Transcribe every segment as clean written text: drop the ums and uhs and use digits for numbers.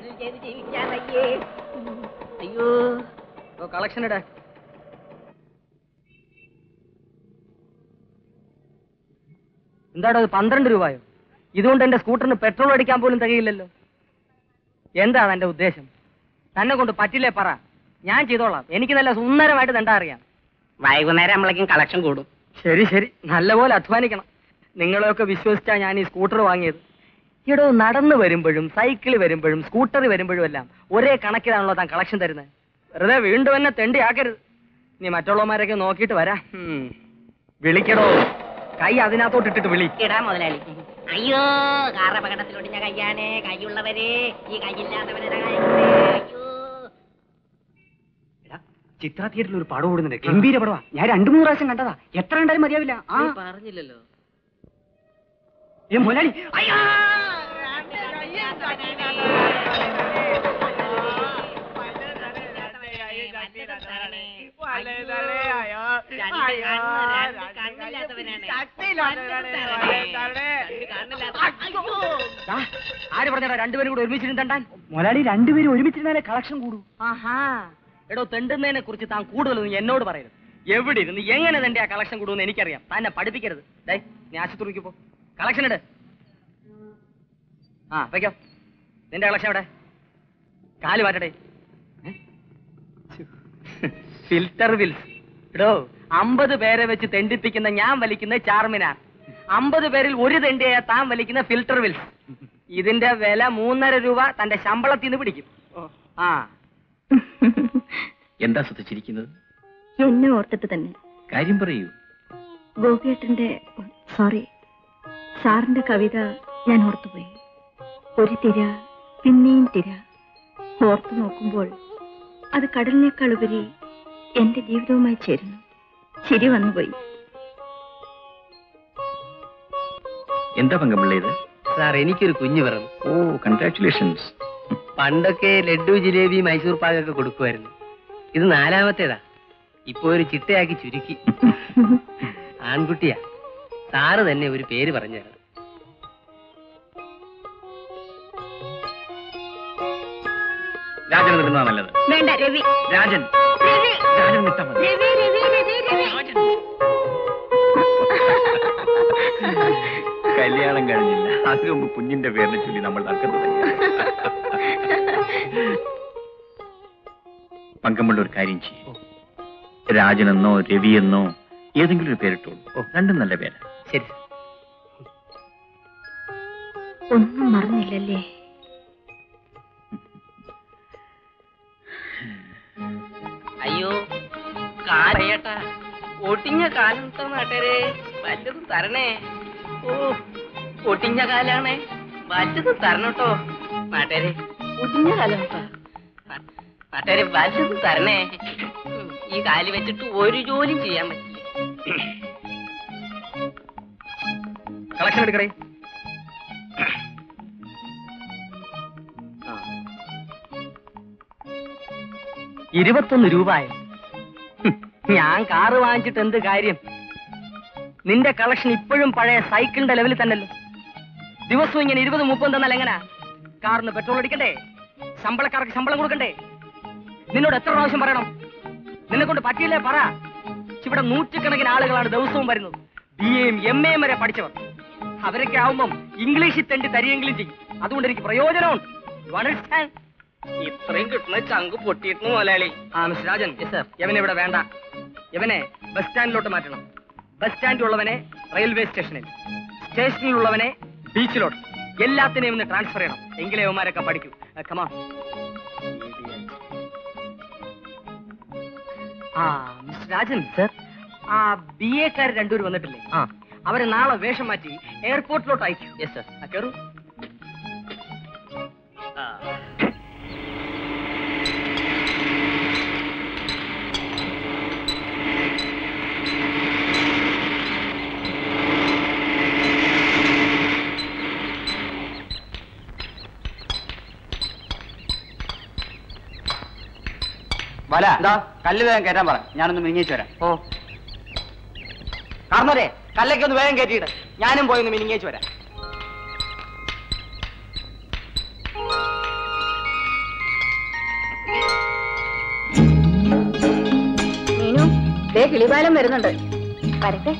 അയ്യോ കളക്ഷൻ ഇടാ. എന്താടോ 12 രൂപയോ? ഇതുകൊണ്ട് എന്റെ സ്കൂട്ടറിന് പെട്രോൾ അടിക്കാൻ പോലും തികയില്ലല്ലോ. എന്താണ് എന്റെ ഉദ്ദേശം? തന്നെ കൊണ്ട് പറ്റില്ലേ പറ, ഞാൻ ചെയ്തോളാം. എനിക്ക് നല്ല സുന്ദരമായിട്ട് തെണ്ടാ അറിയാം. വൈകുന്നേരം നമ്മളേക്കും കളക്ഷൻ കൂടും. ശരി ശരി, നല്ലപോലെ അധ്വാനിക്കണം. നിങ്ങളെയൊക്കെ വിശ്വസിച്ചാ ഞാൻ ഈ സ്കൂട്ടർ വാങ്ങിയത്. ഇടോ, നടന്നു വരുമ്പോഴും സൈക്കിളിൽ വരുമ്പോഴും സ്കൂട്ടറിൽ വരുമ്പോഴും എല്ലാം ഒരേ കണക്കിലാണല്ലോ താൻ കളക്ഷൻ തരുന്നത്. വെറുതെ വീണ്ടും എന്നെ തെണ്ടിയാക്കരുത്. നീ മറ്റുള്ളവന്മാരൊക്കെ നോക്കിയിട്ട് വരാ. വിളിക്കടോ, കൈ അതിനകത്തോട്ട് ഇട്ടിട്ട് വിളിക്കടാ മുതലാളി. അയ്യോ, കാർ അപകടത്തിലൊടിഞ്ഞ കയ്യാണ്. കൈയുള്ളവരെ ഈ കൈയില്ലാത്തവരെ അയ്യോ. ചിത്ര തിയേറ്ററിൽ ഒരു പടം ഓടുന്നുണ്ട്, ഗംഭീര പടവാ. ഞാൻ 2-3 പ്രാവശ്യം കണ്ടതാ. എത്ര കണ്ടാലും മതിയാവില്ല. പറഞ്ഞില്ലല്ലോ മുതലാളി. ആര് പറഞ്ഞാ രണ്ടുപേരും കൂടെ ഒരുമിച്ചിരുന്നാൻ? മുതലാളി, 2 പേരും ഒരുമിച്ചിരുന്നാലേ കളക്ഷൻ കൂടൂ. ആഹാ, എടോ, തെണ്ടുന്നതിനെ കുറിച്ച് താൻ കൂടുതലൊന്നും എന്നോട് പറയരുത്. എവിടെ ഇരുന്ന് എങ്ങനെ തന്റെ ആ കളക്ഷൻ കൂടുമെന്ന് എനിക്കറിയാം. തന്നെ പഠിപ്പിക്കരുത്. ഡേ, നീ ആശുപത്രിക്ക് പോ, കളക്ഷൻ ഇട്. വെക്കോ. നിന്റെ കളക്ഷൻ എവിടെ? കാല് മാറ്റടേ. Filter Wills. എടോ, 50 പേരെ വെച്ച് തെണ്ടിപ്പിക്കുന്ന ഞാൻ വലിക്കുന്ന ചാർമിനാർ. 50 പേരിൽ ഒരു തെണ്ടിയായ താൻ വലിക്കുന്ന ഫിൽറ്റർ വിൽസ്. ഇതിന്റെ വില 3.5 രൂപ തന്റെ ശമ്പളത്തിൽ നിന്ന് പിടിക്കും. എന്താ ശ്രദ്ധിച്ചിരിക്കുന്നത്? എന്നെ ഓർത്തിട്ട് തന്നെ. കാര്യം പറയൂ. ഗോപിയേട്ടന്റെ സാറിന്റെ കവിത ഞാൻ ഓർത്തുപോയി. ഒരു തിര, പിന്നെയും തിര. ഓർത്തു നോക്കുമ്പോൾ അത് കടലിനേക്കാൾ ഉപരി എന്റെ ജീവിതവുമായി ചേരുന്നു. ചിരി വന്നുപോയി. എന്താ പങ്കമുള്ള ഇത്? സാർ, എനിക്കൊരു കുഞ്ഞു പിറന്നു. ഓ, കൺഗ്രാറ്റുലേഷൻസ്. പണ്ടൊക്കെ ലഡ്ഡു, ജിലേബി, മൈസൂർ പാകൊക്കെ കൊടുക്കുമായിരുന്നു. ഇത് 4ാമത്തേതാ. ഇപ്പൊ ഒരു ചിട്ടയാക്കി ചുരുക്കി. ആൺകുട്ടിയാ. സാറ് തന്നെ ഒരു പേര് പറഞ്ഞു തരണം. രാജൻ നിൽക്കുന്നതാ നല്ലത്. വേണ്ട, രവി. രാജൻ. രാജൻ നിൽത്താ മതി. കല്യാണം കഴിഞ്ഞില്ല, അതിനു മുമ്പ് കുഞ്ഞിന്റെ പേരിനെ ചൊല്ലി നമ്മൾ നടക്കുന്നത്. പങ്കമുള്ള ഒരു കാര്യം ചെയ്യും. രാജനെന്നോ രവിയെന്നോ ഏതെങ്കിലും ഒരു പേരിട്ടോളൂ. 2 നല്ല പേര്. ശരി. ഒന്നും മറന്നില്ലല്ലേ? അയ്യോ, കാലയേട്ടാ, ഒടിഞ്ഞ കാലം നാട്ടരെ വല്ലതും തരണേ. ഓ, ഒടിഞ്ഞ കാലാണ്, വല്ലതും തരണട്ടോ നാട്ടരെ. ഒടിഞ്ഞ കാലം നാട്ടരെ, വല്ലതും തരണേ. ഈ കാല് വെച്ചിട്ട് ഒരു ജോലിയും ചെയ്യാൻ പറ്റില്ല. കളക്ഷൻ എടുക്കണേ. 21 രൂപയോ? ഞാൻ കാറ് വാങ്ങിച്ചിട്ട് എന്ത് കാര്യം? നിന്റെ കളക്ഷൻ ഇപ്പോഴും പഴയ സൈക്കിളിന്റെ ലെവലിൽ തന്നെയല്ലോ. ദിവസവും ഇങ്ങനെ 20-30 തന്നാൽ എങ്ങനാ? കാറിന് പെട്രോൾ അടിക്കണ്ടേ? ശമ്പളക്കാർക്ക് ശമ്പളം കൊടുക്കണ്ടേ? നിന്നോട് എത്ര പ്രാവശ്യം പറയണം? നിന്നെ കൊണ്ട് പറ്റിയില്ലേ പറ. ഇവിടെ 100കണക്കിന് ആളുകളാണ് ദിവസവും വരുന്നത്. BA-യും MA-യും വരെ പഠിച്ചവർ. അവരൊക്കെ ആവുമ്പം ഇംഗ്ലീഷിൽ തെണ്ടി തരിയെങ്കിലും ചെയ്യും. അതുകൊണ്ട് എനിക്ക് പ്രയോജനമുണ്ട്. ഇത്രയും കിട്ടുന്ന ചങ്ക് പൊട്ടിയിരുന്നു മുതലാളി. മിസ്റ്റർ രാജൻ, യവനെ ഇവിടെ വേണ്ട. യവനെ ബസ് സ്റ്റാൻഡിലോട്ട് മാറ്റണം. ബസ് സ്റ്റാൻഡിലുള്ളവനെ റെയിൽവേ സ്റ്റേഷനിൽ, സ്റ്റേഷനിലുള്ളവനെ ബീച്ചിലോട്ട്, എല്ലാത്തിനെയും ഒന്ന് ട്രാൻസ്ഫർ ചെയ്യണം. എങ്കിലേ യവന്മാരൊക്കെ പഠിക്കൂ. കമാ. മിസ്റ്റർ രാജൻ സർ, BA-ക്കാർ 2 പേര് വന്നിട്ടില്ലേ? അവരെ നാളെ വേഷം മാറ്റി എയർപോർട്ടിലോട്ട് അയക്കൂ. Yes sir. കയറൂ. വല എന്താ? കല്ല് വേഗം കയറ്റാൻ പറ, ഞാനൊന്ന് മിനിങ്ങേച്ചു വരാം. ഓ, കാർന്നോരെ, കല്ലൊക്കെ ഒന്ന് വേഗം കയറ്റിയിട്ട് ഞാനും പോയി ഒന്ന് മിനിങ്ങേച്ചു വരാം. കിളിപാലം വരുന്നുണ്ട്. വരട്ടെ.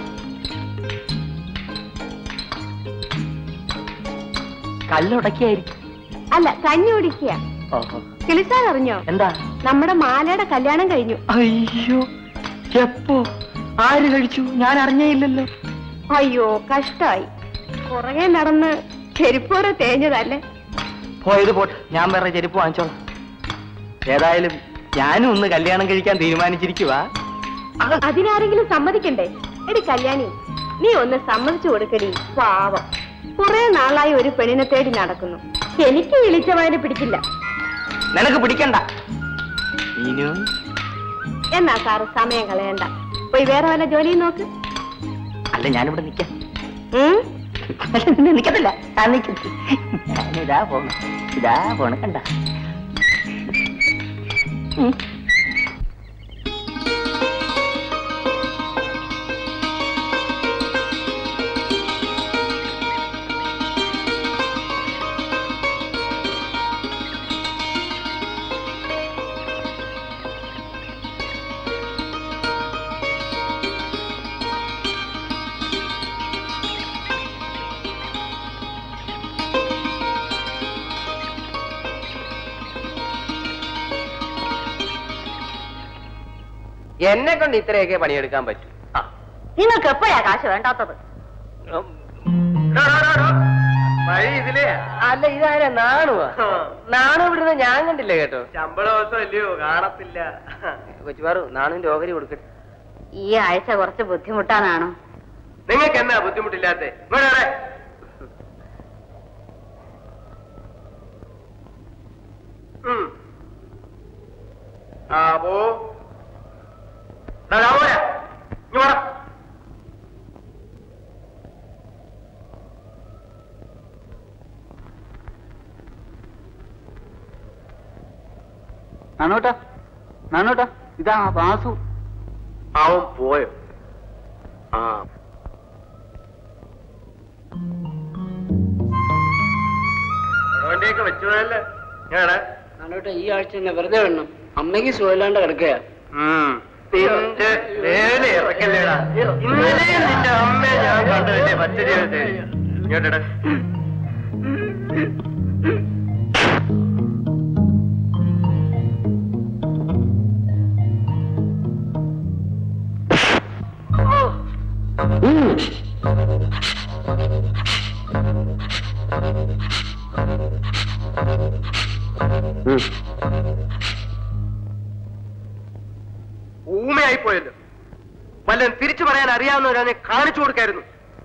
കല്ലുടക്കിയായിരിക്കും. അല്ല, കഞ്ഞി കുടിക്കുക. കിളിസാൻ അറിഞ്ഞോ? എന്താ? നമ്മുടെ മാലയുടെ കല്യാണം കഴിഞ്ഞു. അയ്യോ, എപ്പോ? ആര് കഴിച്ചു? ഞാൻ അറിഞ്ഞേയില്ലല്ലോ. അയ്യോ, കഷ്ടായി. പുറകെ നടന്ന് ചെരുപ്പോരെ തേഞ്ഞതല്ലേ. പോയത് പോട്ടെ, ഞാൻ വേറെ ചെരുപ്പ് വാങ്ങിച്ചോളാം. ഏതായാലും ഞാനും ഒന്ന് കല്യാണം കഴിക്കാൻ തീരുമാനിച്ചിരിക്കുവാ. അതിനാരെങ്കിലും സമ്മതിക്കണ്ടേ? എടി കല്യാണി, നീ ഒന്ന് സമ്മതിച്ചു കൊടുക്കടി. പാവം, കുറെ നാളായി ഒരു പെണ്ണിനെ തേടി നടക്കുന്നു. എനിക്ക് വിളിച്ചവനെ പിടിക്കില്ല. നിനക്ക് പിടിക്കണ്ട. എന്നാ സാറ് സമയം കളയണ്ട, പോയി വേറെ വല്ല ജോലിയും നോക്ക്. അല്ല, ഞാനിവിടെ നിൽക്കാം. നിക്കത്തില്ല, ഞാനിതാ പോണ കണ്ട. എന്നെ കൊണ്ട് ഇത്രയൊക്കെ പണിയെടുക്കാൻ പറ്റും. നിങ്ങൾക്ക് എപ്പോഴാ കാശ് വേണ്ടാത്തത്? വഴി ഇതിലേ. അല്ല, ഇതാരാ? നാണുവാ? നാണു ഇവിടുന്ന് ഞാൻ കണ്ടില്ല കേട്ടോ. ശമ്പള ദിവസം അല്ലയോ, കാണത്തില്ല. കൊച്ചുപാറു, നാണുവിന്റെ ഓഹരി കൊടുക്കട്ടെ. ഈ ആഴ്ച കുറച്ച് ബുദ്ധിമുട്ടാണോ? നിങ്ങൾക്ക് എന്നാ ബുദ്ധിമുട്ടില്ലാത്ത? പോ. നാണോട്ടാ, ഇതാ വാസു. അവൻ പോയോ? വണ്ടിയൊക്കെ വെച്ചതല്ലേ ഞാനാ? നാണോട്ടാ, ഈ ആഴ്ച തന്നെ വെറുതെ വേണം. അമ്മയ്ക്ക് സുഖമില്ലാണ്ട് കിടക്കുക. ഇറക്കല്ലേടാ. ഇന്നലെ നിന്റെ അമ്മയെ ഞാൻ കണ്ടതല്ലേ പച്ചരി ഇങ്ങോട്ടെ. ഊമയായിപ്പോയല്ലോ. വല്ലതും തിരിച്ചു പറയാൻ അറിയാവുന്നവരാനെ കാണിച്ചു കൊടുക്കായിരുന്നു.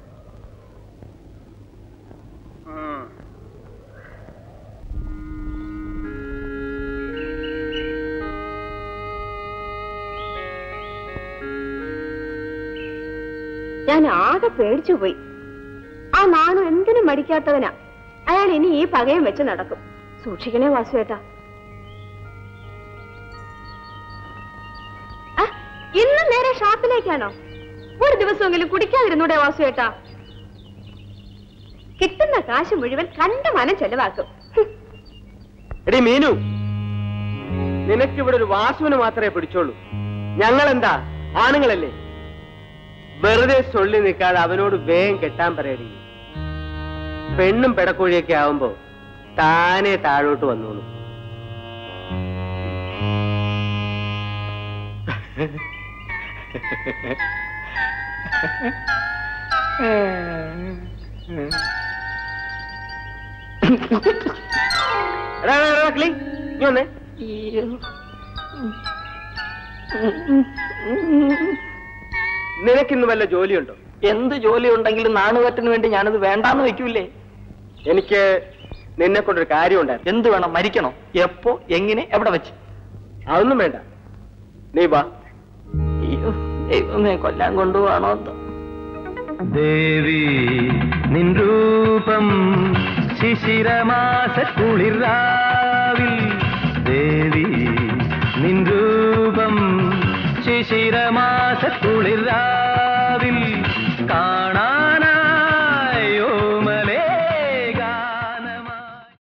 ഞാൻ ആകെ പേടിച്ചുപോയി. ആ നാണു എന്തിനും മടിക്കാത്തവനാ. അയാൾ ഇനി ഈ പകയും വെച്ച് നടക്കും. സൂക്ഷിക്കണേ വാസുവേട്ടാ. ഇന്നും നേരെ ഷാപ്പിലേക്കാണോ? ഒരു ദിവസമെങ്കിലും കുടിക്കാതിരുന്നൂടെ വാസുവേട്ടാ? കിട്ടുന്ന കാശ് മുഴുവൻ കണ്ടമാനം ചെലവാക്കും. എടി മീനു, നിനക്കിവിടെ ഒരു വാസുവിന് മാത്രമേ പിടിച്ചോളൂ. ഞങ്ങളെന്താ ആണുങ്ങളല്ലേ? വെറുതെ സൊള്ളി നിൽക്കാതെ അവനോട് വേഗം കെട്ടാൻ പറയടി. പെണ്ണും പെടക്കോഴിയൊക്കെ ആവുമ്പോ താനെ താഴോട്ട് വന്നോളൂ. നിനക്കിന്ന് വല്ല ജോലിയുണ്ടോ? എന്ത് ജോലി ഉണ്ടെങ്കിലും നാണുകെട്ടിന് വേണ്ടി ഞാനത് വേണ്ടാന്ന് വെക്കൂലേ? എനിക്ക് നിന്നെ കൊണ്ടൊരു കാര്യം ഉണ്ടായിരുന്നു. എന്ത് വേണം? മരിക്കണോ? എപ്പോ, എങ്ങനെ, എവിടെ വെച്ച്? അതൊന്നും വേണ്ട, നീ വാ. ദൈവമേ, കൊല്ലാൻ കൊണ്ടുപോകണോ? ദേവി നിൻ രൂപം ശിശിരമാസ കുളിരാവിൽ, ദേവി നിൻ രൂപം ശിശിരമാസ കുളിരാവിൽ.